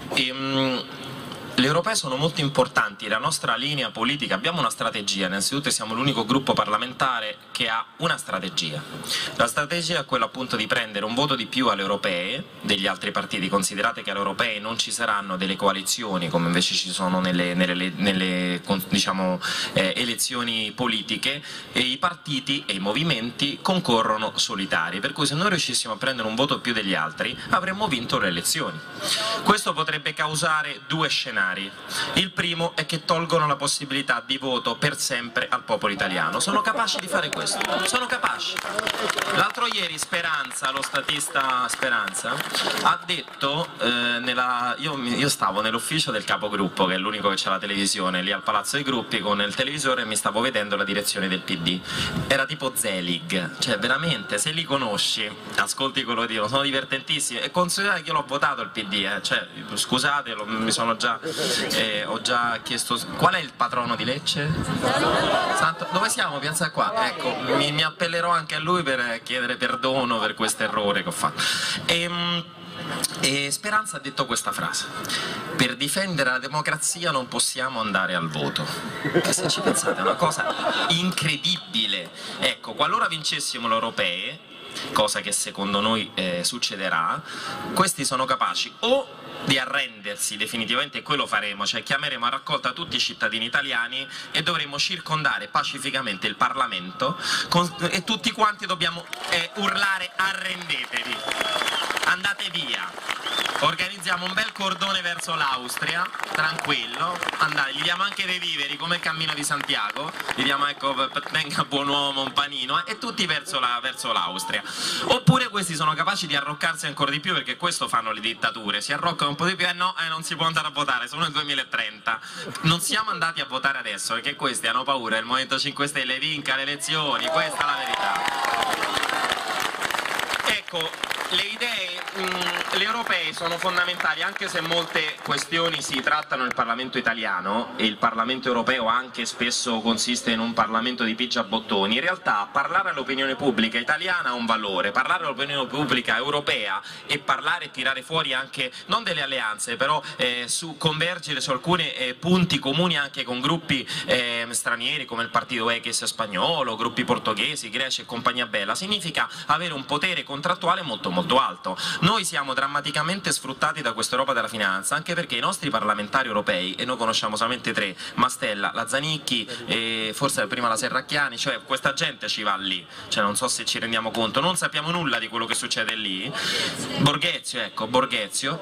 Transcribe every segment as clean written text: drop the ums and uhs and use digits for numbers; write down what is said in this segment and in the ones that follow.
Le europee sono molto importanti, la nostra linea politica, abbiamo una strategia, innanzitutto siamo l'unico gruppo parlamentare che ha una strategia. La strategia è quella appunto di prendere un voto di più alle europee degli altri partiti, considerate che alle europee non ci saranno delle coalizioni come invece ci sono nelle diciamo, elezioni politiche, e i partiti e i movimenti concorrono solitari, per cui se noi riuscissimo a prendere un voto più degli altri avremmo vinto le elezioni. Questo potrebbe causare due scenari. Il primo è che tolgono la possibilità di voto per sempre al popolo italiano. Sono capaci di fare questo, sono capaci. L'altro ieri Speranza, lo statista Speranza, ha detto, io stavo nell'ufficio del capogruppo, che è l'unico che c'ha la televisione, lì al Palazzo dei Gruppi con il televisore, e mi stavo vedendo la direzione del PD. Era tipo Zelig, cioè veramente, se li conosci, ascolti quello che dicono, sono divertentissimi, e considerate che io l'ho votato il PD, cioè, scusate, mi sono già... ho già chiesto qual è il patrono di Lecce? Dove siamo? Piazza qua? Ecco, mi appellerò anche a lui per chiedere perdono per questo errore che ho fatto. E Speranza ha detto questa frase: per difendere la democrazia non possiamo andare al voto. Che se ci pensate è una cosa incredibile. Ecco, qualora vincessimo le europee, cosa che secondo noi succederà, questi sono capaci o di arrendersi definitivamente, e quello faremo, cioè chiameremo a raccolta tutti i cittadini italiani e dovremo circondare pacificamente il Parlamento e tutti quanti dobbiamo urlare: arrendetevi, andate via. Organizziamo un bel cordone verso l'Austria, tranquillo, andate, gli diamo anche dei viveri come il Cammino di Santiago, gli diamo, ecco, venga buon uomo, un panino, e tutti verso l'Austria. Oppure questi sono capaci di arroccarsi ancora di più, perché questo fanno le dittature, si arroccano un po' di più, no, non si può andare a votare, sono nel 2030. Non siamo andati a votare adesso perché questi hanno paura che il Movimento 5 Stelle vinca le elezioni, questa è la verità. Ecco, le idee, le europee sono fondamentali, anche se molte questioni si trattano nel Parlamento italiano, e il Parlamento europeo anche spesso consiste in un Parlamento di pigiabottoni. In realtà parlare all'opinione pubblica italiana ha un valore, parlare all'opinione pubblica europea e parlare e tirare fuori anche, non delle alleanze, però convergere su alcuni punti comuni anche con gruppi stranieri come il partito ECHES spagnolo, gruppi portoghesi, greci e compagnia bella, significa avere un potere contrattuale molto alto. Noi siamo drammaticamente sfruttati da questa Europa della finanza, anche perché i nostri parlamentari europei, e noi conosciamo solamente tre, Mastella, la Zanicchi e forse prima la Serracchiani, cioè questa gente ci va lì, cioè non so se ci rendiamo conto, non sappiamo nulla di quello che succede lì. Borghezio, ecco, Borghezio,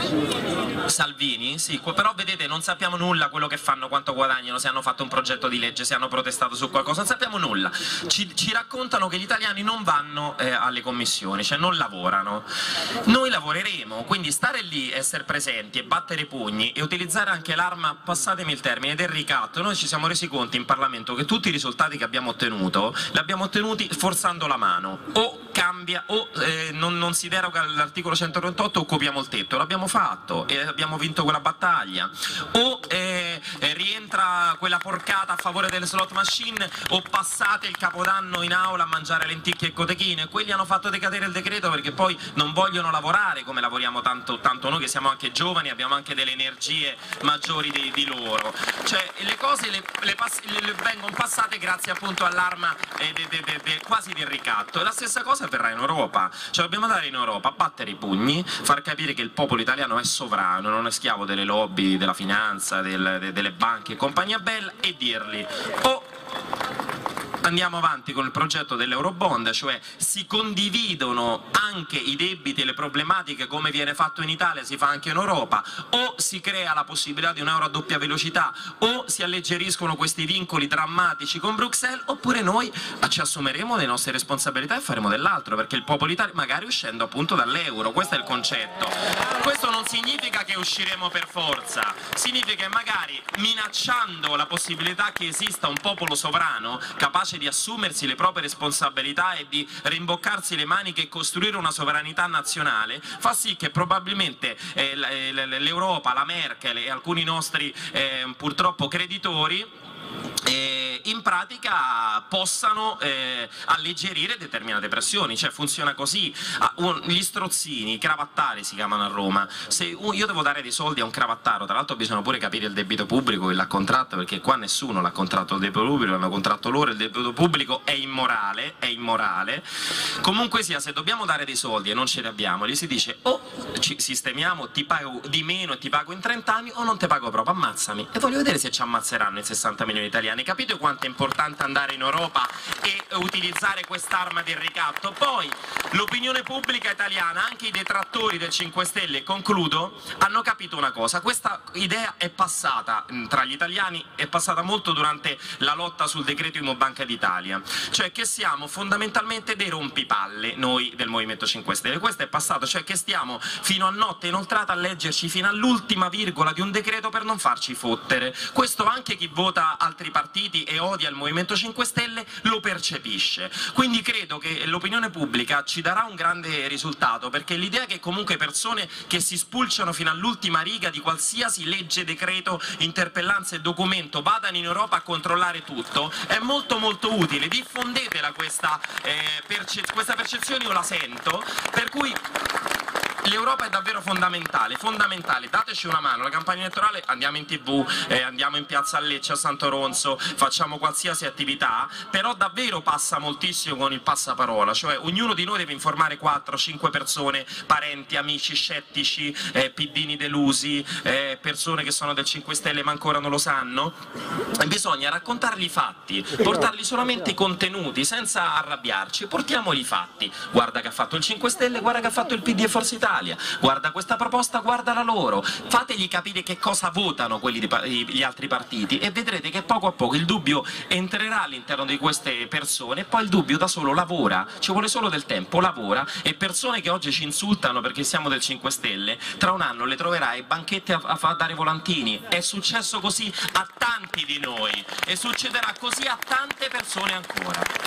Salvini, sì, però vedete, non sappiamo nulla quello che fanno, quanto guadagnano, se hanno fatto un progetto di legge, se hanno protestato su qualcosa, non sappiamo nulla. Ci raccontano che gli italiani non vanno alle commissioni, cioè non lavorano. Noi lavoreremo, quindi stare lì, essere presenti e battere i pugni e utilizzare anche l'arma, passatemi il termine, del ricatto. Noi ci siamo resi conto in Parlamento che tutti i risultati che abbiamo ottenuto li abbiamo ottenuti forzando la mano, o cambia o non si deroga all'articolo 138, occupiamo il tetto, l'abbiamo fatto e abbiamo vinto quella battaglia, o rientra quella porcata a favore delle slot machine, o passate il Capodanno in aula a mangiare lenticchie e cotechine. Quelli hanno fatto decadere il decreto perché poi non vogliono lavorare come lavoriamo tanto noi, che siamo anche giovani, abbiamo anche delle energie maggiori di loro. Cioè le cose le vengono passate grazie appunto all'arma quasi del ricatto, e la stessa cosa avverrà in Europa. Cioè dobbiamo andare in Europa, battere i pugni, far capire che il popolo italiano è sovrano, non è schiavo delle lobby, della finanza, delle banche e compagnia bella, e dirgli: o andiamo avanti con il progetto dell'Eurobond, cioè si condividono anche i debiti e le problematiche, come viene fatto in Italia si fa anche in Europa, o si crea la possibilità di un euro a doppia velocità, o si alleggeriscono questi vincoli drammatici con Bruxelles, oppure noi ci assumeremo le nostre responsabilità e faremo dell'altro, perché il popolo italiano, magari uscendo appunto dall'euro, questo è il concetto. Questo non significa che usciremo per forza, significa che magari minacciando la possibilità che esista un popolo sovrano capace di assumersi le proprie responsabilità e di rimboccarsi le maniche e costruire una sovranità nazionale, fa sì che probabilmente l'Europa, la Merkel e alcuni nostri purtroppo creditori in pratica possano alleggerire determinate pressioni, cioè funziona così. Gli strozzini, i cravattari si chiamano a Roma. Se io devo dare dei soldi a un cravattaro, tra l'altro bisogna pure capire il debito pubblico che l'ha contratto, perché qua nessuno l'ha contratto il debito pubblico, l'hanno contratto loro, il debito pubblico è immorale, è immorale. Comunque sia, se dobbiamo dare dei soldi e non ce li abbiamo, gli si dice o ci sistemiamo, ti pago di meno e ti pago in 30 anni, o non ti pago proprio, ammazzami. E voglio vedere se ci ammazzeranno i 60 milioni di italiani. Capite quanto è importante andare in Europa e utilizzare quest'arma del ricatto? Poi l'opinione pubblica italiana, anche i detrattori del 5 Stelle, concludo, hanno capito una cosa: questa idea è passata tra gli italiani, è passata molto durante la lotta sul decreto Immo Banca d'Italia, cioè che siamo fondamentalmente dei rompipalle noi del Movimento 5 Stelle. Questo è passato, cioè che stiamo fino a notte inoltrata a leggerci fino all'ultima virgola di un decreto per non farci fottere. Questo anche chi vota altri partiti e odia il Movimento 5 Stelle lo percepisce. Quindi credo che l'opinione pubblica ci darà un grande risultato, perché l'idea che comunque persone che si spulciano fino all'ultima riga di qualsiasi legge, decreto, interpellanza e documento vadano in Europa a controllare tutto è molto molto utile. Diffondetela questa percezione, io la sento, per cui l'Europa è davvero fondamentale, fondamentale, dateci una mano. La campagna elettorale andiamo in TV, andiamo in piazza a Lecce, a Santoronzo, facciamo qualsiasi attività, però davvero passa moltissimo con il passaparola, cioè ognuno di noi deve informare 4-5 persone, parenti, amici, scettici, piddini delusi, persone che sono del 5 Stelle ma ancora non lo sanno. Bisogna raccontargli i fatti, portargli solamente i contenuti senza arrabbiarci, portiamogli i fatti. Guarda che ha fatto il 5 Stelle, guarda che ha fatto il PD e Forza Italia, guarda questa proposta, guardala loro, fategli capire che cosa votano gli altri partiti e vedrete che poco a poco il dubbio entrerà all'interno di queste persone e poi il dubbio da solo lavora, ci vuole solo del tempo, lavora, e persone che oggi ci insultano perché siamo del 5 Stelle, tra un anno le troverai banchetti a dare volantini. È successo così a tanti di noi e succederà così a tante persone ancora.